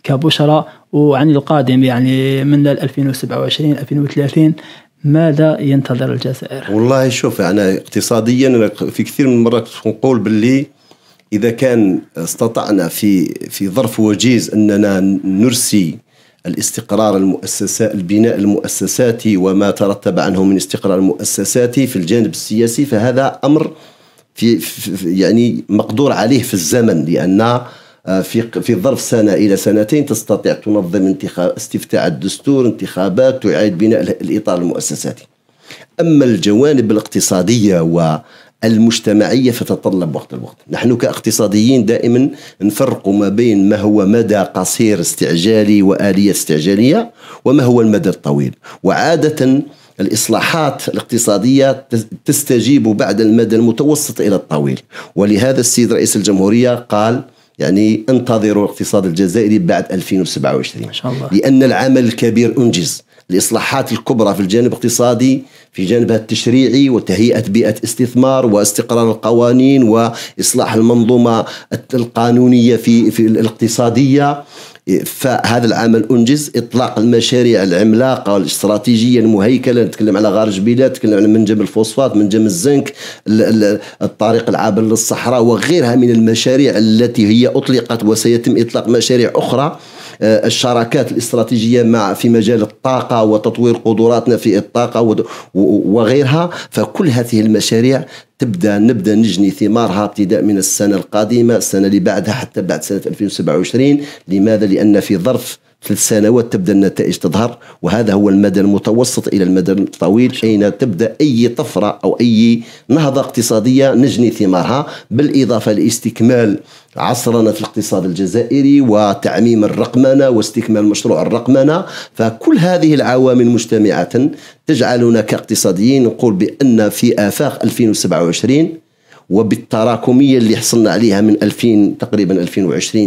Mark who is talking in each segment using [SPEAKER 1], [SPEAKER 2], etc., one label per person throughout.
[SPEAKER 1] كبشرى. وعن القادم يعني من 2027 2030 ماذا ينتظر الجزائر؟
[SPEAKER 2] والله شوف، أنا اقتصاديا في كثير من المرات نقول باللي إذا كان استطعنا في ظرف وجيز أننا نرسي الاستقرار المؤسسات، البناء المؤسساتي وما ترتب عنه من استقرار المؤسساتي في الجانب السياسي، فهذا أمر في يعني مقدور عليه في الزمن، لأن في ظرف سنة إلى سنتين تستطيع تنظم استفتاء الدستور، انتخابات، تعيد بناء الإطار المؤسساتي. أما الجوانب الاقتصادية والمجتمعية فتتطلب وقت الوقت. نحن كاقتصاديين دائما نفرق ما بين ما هو مدى قصير استعجالي وآلية استعجالية وما هو المدى الطويل. وعادة الإصلاحات الاقتصادية تستجيب بعد المدى المتوسط إلى الطويل، ولهذا السيد رئيس الجمهورية قال يعني انتظروا الاقتصاد الجزائري بعد 2027
[SPEAKER 1] ما شاء الله. لأن
[SPEAKER 2] العمل الكبير أنجز. الإصلاحات الكبرى في الجانب الاقتصادي في جانبها التشريعي وتهيئة بيئة استثمار واستقرار القوانين وإصلاح المنظومة القانونية في الاقتصادية، فهذا العمل أنجز. إطلاق المشاريع العملاقة والاستراتيجية المهيكلة، نتكلم على غار جبيلة، نتكلم على منجم الفوسفات، منجم الزنك، الطريق العابر للصحراء وغيرها من المشاريع التي هي أطلقت وسيتم إطلاق مشاريع أخرى. الشراكات الاستراتيجية في مجال الطاقة وتطوير قدراتنا في الطاقة وغيرها. فكل هذه المشاريع نبدأ نجني ثمارها ابتداء من السنة القادمة، السنة اللي بعدها حتى بعد سنة 2027. لماذا؟ لأن في ظرف 3 سنوات تبدأ النتائج تظهر، وهذا هو المدى المتوسط إلى المدى الطويل، حين تبدأ أي طفرة أو أي نهضة اقتصادية نجني ثمارها، بالإضافة لاستكمال عصرنا في الاقتصاد الجزائري وتعميم الرقمنة واستكمال مشروع الرقمنة. فكل هذه العوامل مجتمعة تجعلنا كاقتصاديين نقول بأن في آفاق 2027 وبالتراكمية اللي حصلنا عليها من 2000 تقريبا 2020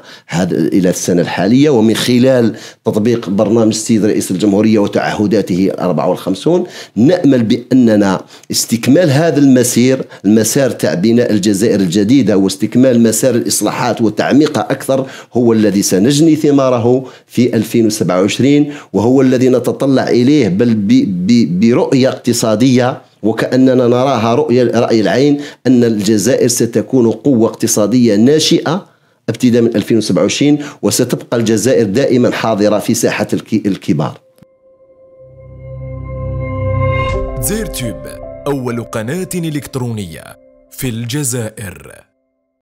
[SPEAKER 2] إلى السنة الحالية، ومن خلال تطبيق برنامج السيد رئيس الجمهورية وتعهداته 54، نأمل بأننا استكمال هذا المسار تاع بناء الجزائر الجديدة واستكمال مسار الإصلاحات وتعميقها أكثر هو الذي سنجني ثماره في 2027، وهو الذي نتطلع إليه بل برؤية اقتصادية وكأننا نراها رأي العين، أن الجزائر ستكون قوة اقتصادية ناشئة ابتداء من 2027، وستبقى الجزائر دائما حاضرة في ساحة الكبار.
[SPEAKER 3] زيرتيوب أول قناة إلكترونية في الجزائر.